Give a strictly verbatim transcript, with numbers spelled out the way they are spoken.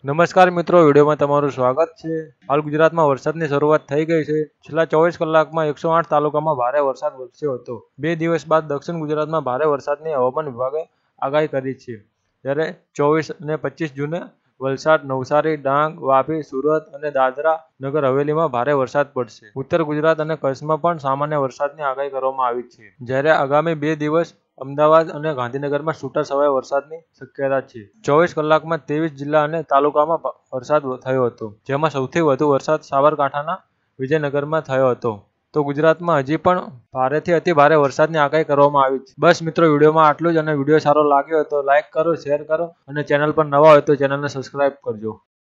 નમસ્કાર મિત્રો, વિડીયોમાં તમારું સ્વાગત છે। હાલ ગુજરાતમાં વરસાદની શરૂઆત થઈ ગઈ છે। છેલ્લા ચોવીસ કલાકમાં એકસો આઠ તાલુકામાં ભારે વરસાદ વરસ્યો હતો। બે દિવસ બાદ દક્ષિણ ગુજરાતમાં ભારે વરસાદની હવામાન વિભાગે આગાહી કરી છે। જ્યારે ચોવીસ અને પચીસ જૂને વલસાડ, નવસારી, ડાંગ, વાપી, સુરત અને દાદરા નગર હવેલીમાં ભારે વરસાદ પડશે। ઉત્તર ગુજરાત અને કચ્છમાં પણ સામાન્ય વરસાદની આગાહી કરવામાં આવી છે। જ્યારે આગામી બે દિવસ અમદાવાદ અને ગાંધીનગરમાં છૂટાછવાયા વરસાદની શક્યતા છે। ચોવીસ કલાકમાં ત્રેવીસ જિલ્લા અને તાલુકામાં વરસાદ થયો હતો, જેમાં સૌથી વધુ વરસાદ સાબરકાંઠાના વિજયનગરમાં થયો હતો। તો ગુજરાતમાં હજી પણ ભારેથી અતિ ભારે વરસાદની આગાહી કરવામાં આવી છે। બસ મિત્રો, વિડીયોમાં આટલું જ। અને વિડીયો સારો લાગ્યો હોય તો લાઇક કરો, શેર કરો અને ચેનલ પર નવા હોય તો ચેનલને સબસ્ક્રાઇબ કરજો।